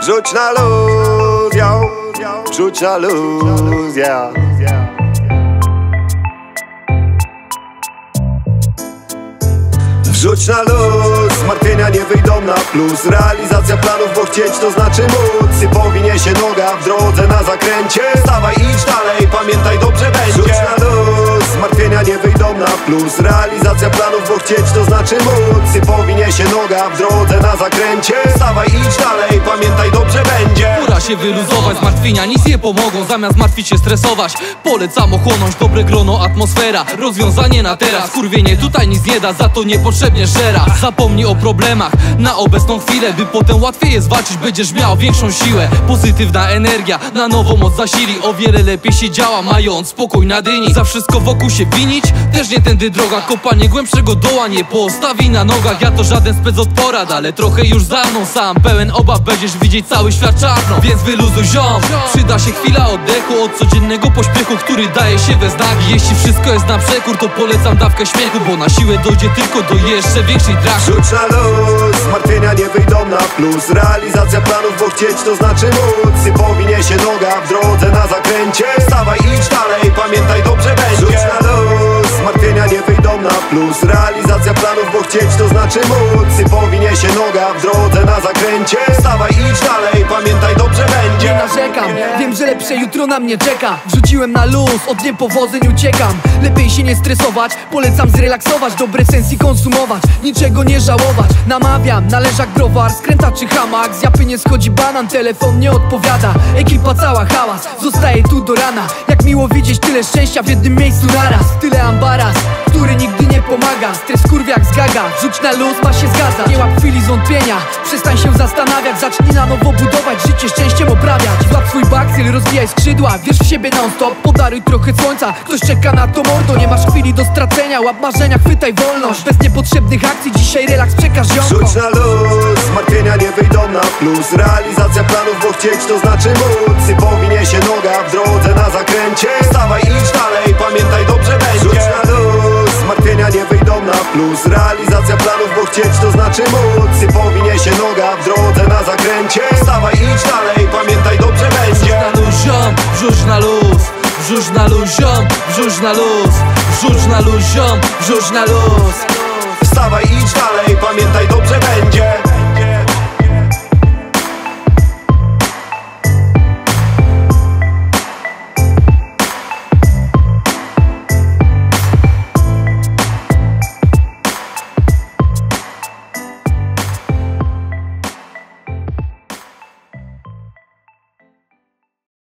Wrzuć na luz, yo. Wrzuć na luz, yeah. Wrzuć na luz, zmartwienia nie wyjdą na plus. Realizacja planów, bo chcieć to znaczy móc. Sypowi niesie noga w drodze na zakręcie. Stawaj, idź dalej, pamiętaj, dobrze będzie. Wrzuć na luz, zmartwienia nie wyjdą na plus. Realizacja planów, bo chcieć to znaczy móc. Sypowi niesie noga w drodze na zakręcie. Stawaj, idź dalej, pamiętaj, dobrze będzie. Pora się wyluzować, zmartwienia nic nie pomogą. Zamiast martwić się, stresować, polecam ochłonąć. Dobre grono, atmosfera, rozwiązanie na teraz. Kurwienie tutaj nic nie da, za to niepotrzebnie żera. Zapomnij o problemach na obecną chwilę, by potem łatwiej jest walczyć, będziesz miał większą siłę. Pozytywna energia na nową moc zasili. O wiele lepiej się działa, mając spokój na dyni. Za wszystko wokół się winić, też nie tędy droga. Kopanie głębszego doła nie postawi na nogach. Ja to żaden spec od porad, ale trochę już za mną sam. Pełen obaw, będziesz widzieć cały świat czarno. Więc wyluzuj ziom, przyda się chwila oddechu od codziennego pośpiechu, który daje się we znaki. Jeśli wszystko jest na przekór, to polecam dawkę śmiechu, bo na siłę dojdzie tylko do jeszcze większej dragi. Wrzuć na luz, zmartwienia nie wyjdą na plus. Realizacja planów, bo chcieć to znaczy móc. Sypowi niesie noga w drodze na zakręcie. Stawaj, idź dalej, pamiętaj, dobrze będzie. Wrzuć na luz, zmartwienia nie wyjdą na plus. Realizacja planów, bo chcieć to znaczy móc. Sypowi niesie noga w drodze na zakręcie. Stawaj, idź dalej, pamiętaj, dobrze będzie. Nie narzekam, wiem, że lepsze jutro na mnie czeka. Wrzuciłem na luz, od niepowodzeń uciekam. Lepiej się nie stresować, polecam zrelaksować. Dobre sensy konsumować, niczego nie żałować. Namawiam, na leżak browar, skręta czy hamak. Z japy nie schodzi banan, telefon nie odpowiada. Ekipa cała hałas, zostaje tu do rana. Jak miło widzieć tyle szczęścia w jednym miejscu naraz. Tyle ambaras, który nigdy nie pomaga. Stres kurw jak zgaga, wrzuć na luz, ma się zgadza. Nie łap chwili zwątpienia, przestań się zastanawiać. Zacznij na nowo budować, życie szczęściem oprawiać. Złap swój bakcyl, rozwijaj skrzydła, wierz w siebie non stop. Podaruj trochę słońca, ktoś czeka na to mordo. Nie masz chwili do stracenia, łap marzenia, chwytaj wolność. Bez niepotrzebnych akcji, dzisiaj relaks przekaż ziomkom. Wrzuć na luz, zmartwienia nie wyjdą na plus. Realizacja planów, bo chcieć to znaczy móc. Sypowi niesie noga w drodze na zakręcie. Stawaj, idź dalej, pamiętaj, dobrze będzie. Wrzuć na luz, zmartwienia nie wyjdą na plus. Realizacja planów, bo chcieć to znaczy móc. Sypowi niesie noga w drodze na zakręcie. Stawaj, idź dalej, pamiętaj, dobrze będzie. Wrzuć na luz, wrzuć na luz, ziom, wrzuć na luz, wrzuć na luz, ziom, wrzuć na luz. Wstawaj, idź dalej, pamiętaj, dobrze będzie.